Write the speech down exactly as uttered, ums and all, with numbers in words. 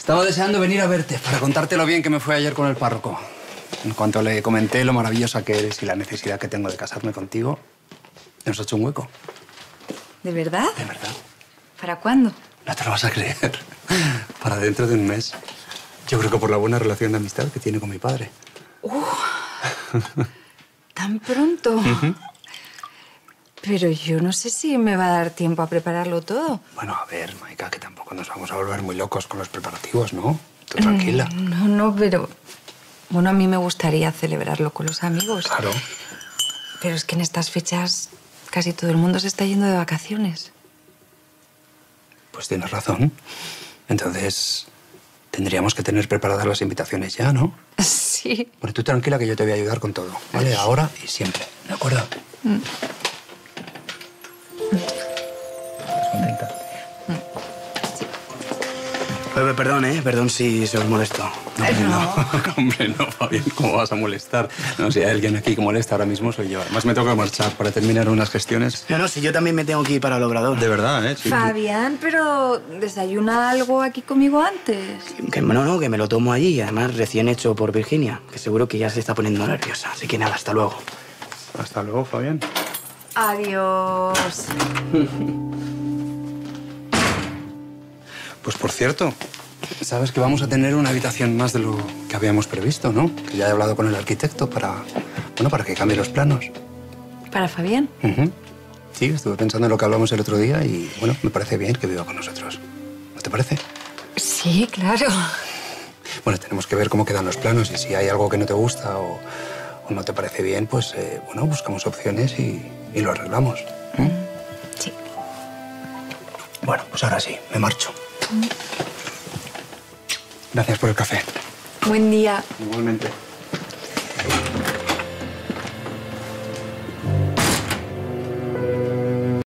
Estaba deseando venir a verte para contarte lo bien que me fue ayer con el párroco. En cuanto le comenté lo maravillosa que eres y la necesidad que tengo de casarme contigo, nos ha hecho un hueco. ¿De verdad? De verdad. ¿Para cuándo? No te lo vas a creer. Para dentro de un mes. Yo creo que por la buena relación de amistad que tiene con mi padre. Uh, ¿Tan pronto? Uh-huh. Pero yo no sé si me va a dar tiempo a prepararlo todo. Bueno, a ver, Maika, que tampoco nos vamos a volver muy locos con los preparativos, ¿no? Tú tranquila. No, no, pero... Bueno, a mí me gustaría celebrarlo con los amigos. Claro. Pero es que en estas fechas casi todo el mundo se está yendo de vacaciones. Pues tienes razón. Entonces, tendríamos que tener preparadas las invitaciones ya, ¿no? Sí. Bueno, tú tranquila que yo te voy a ayudar con todo, ¿vale? Ahora y siempre, ¿de acuerdo? Mm. ¿Estás contenta? Sí. Pepe, perdón, ¿eh? Perdón si se os molesto. No, hombre, no. Hombre, no, Fabián, ¿cómo vas a molestar? No, si hay alguien aquí que molesta ahora mismo soy yo. Además, me toca marchar para terminar unas gestiones. No, no, si yo también me tengo que ir para el obrador. De verdad, ¿eh? Sí. Fabián, pero ¿desayuna algo aquí conmigo antes? Que, no, no, que me lo tomo allí. Además, recién hecho por Virginia, que seguro que ya se está poniendo nerviosa. Así que nada, hasta luego. Hasta luego, Fabián. Adiós. Pues por cierto, sabes que vamos a tener una habitación más de lo que habíamos previsto, ¿no? Que ya he hablado con el arquitecto para, bueno, para que cambie los planos. ¿Para Fabián? Uh-huh. Sí, estuve pensando en lo que hablamos el otro día y, bueno, me parece bien que viva con nosotros. ¿No te parece? Sí, claro. Bueno, tenemos que ver cómo quedan los planos y si hay algo que no te gusta o, o no te parece bien, pues, eh, bueno, buscamos opciones y, y lo arreglamos. ¿Mm? Sí. Bueno, pues ahora sí, me marcho. Gracias por el café. Buen día. Igualmente.